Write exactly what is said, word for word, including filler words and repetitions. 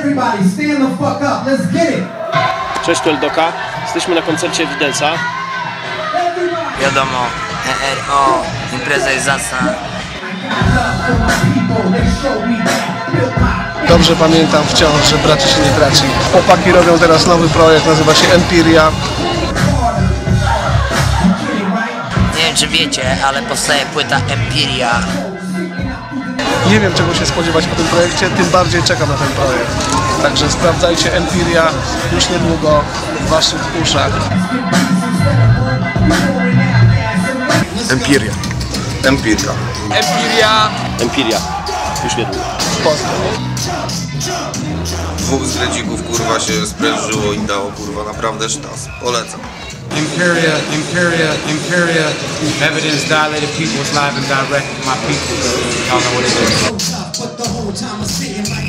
Cześć, tu Eldoka. Jesteśmy na koncercie Widelca. Wiadomo, E R O, impreza jest zacna. Dobrze pamiętam wciąż, że braci się nie traci. Chłopaki robią teraz nowy projekt, nazywa się Empiria. Nie wiem czy wiecie, ale powstaje płyta Empiria. Nie wiem czego się spodziewać po tym projekcie, tym bardziej czekam na ten projekt. Także sprawdzajcie Empiria już niedługo w waszych uszach. Empiria. Empiria. Empiria. Empiria. Już niedługo. Pozdro. Dwóch zdradzików kurwa się sprężyło i dało kurwa naprawdę sztas. Polecam. Empiria, Empiria, Empiria. Evidence dilated people's lives and direct my people. Y'all know what it is.